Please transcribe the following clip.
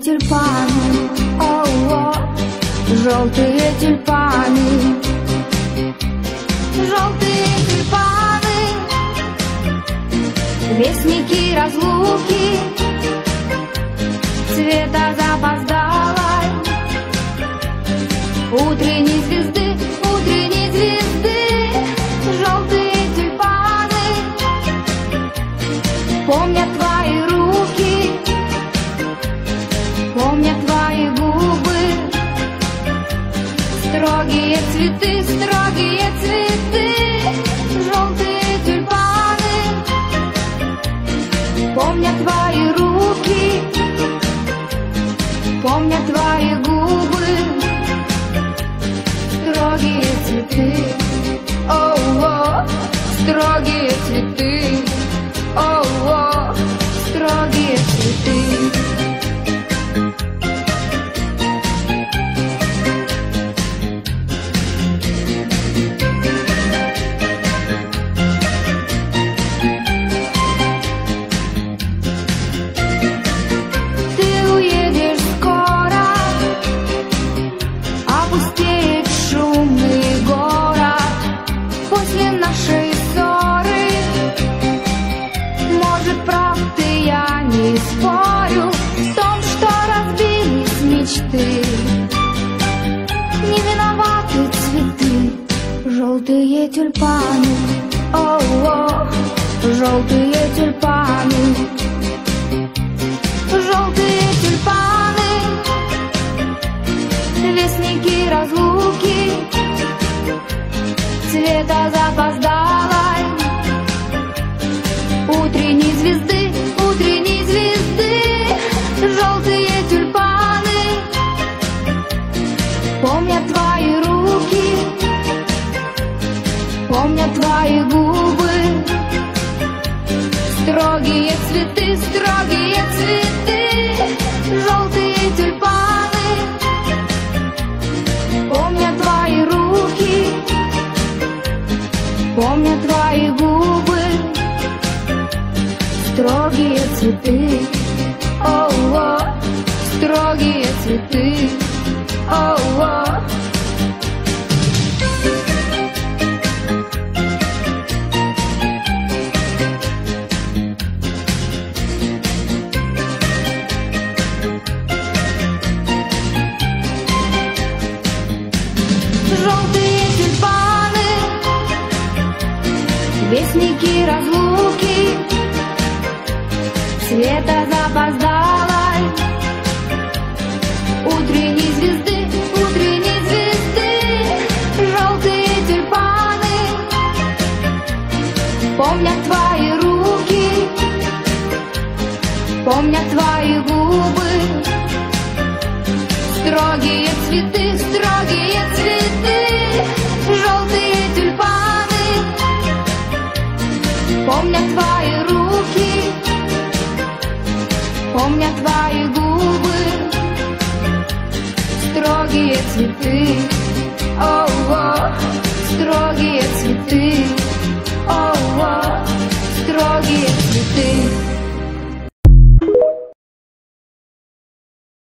тюльпаны, о-о, желтые тюльпаны, желтые тюльпаны, вестники разлуки, цвета запоздалой утренней звезды, утренней звезды. Желтые тюльпаны помнят твои руки, помнят твои губы, строгие цветы, строгие цветы. Желтые тюльпаны помнят твои руки, помнят твои губы, строгие цветы, о-о, строгие цветы, о-о, строгие цветы. Спорю в том, что разбились мечты. Не виноваты цветы, желтые тюльпаны, о-о, желтые тюльпаны, желтые тюльпаны, вестники разлуки, цвета запоздалой утренней звезды, утренней звезды. Желтые тюльпаны помнят твои руки, помнят твои губы, строгие цветы, строгие цветы. Желтые тюльпаны помнят твои руки, помнят твои губы, строгие цветы, о-о, строгие цветы, о-о. Желтые тюльпаны, вестники разлуки, цвета запоздалой утренней звезды, утренней звезды. Желтые тюльпаны помнят твои руки, помнят твои губы, строгие цветы, строгие цветы. Желтые тюльпаны помнят твои руки, помнят твои губы, строгие цветы.